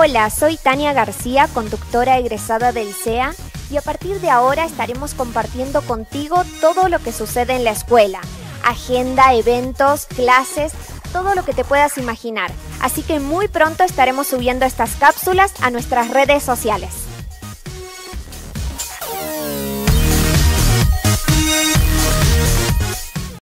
Hola, soy Tania García, conductora egresada del CEA, y a partir de ahora estaremos compartiendo contigo todo lo que sucede en la escuela. Agenda, eventos, clases, todo lo que te puedas imaginar. Así que muy pronto estaremos subiendo estas cápsulas a nuestras redes sociales.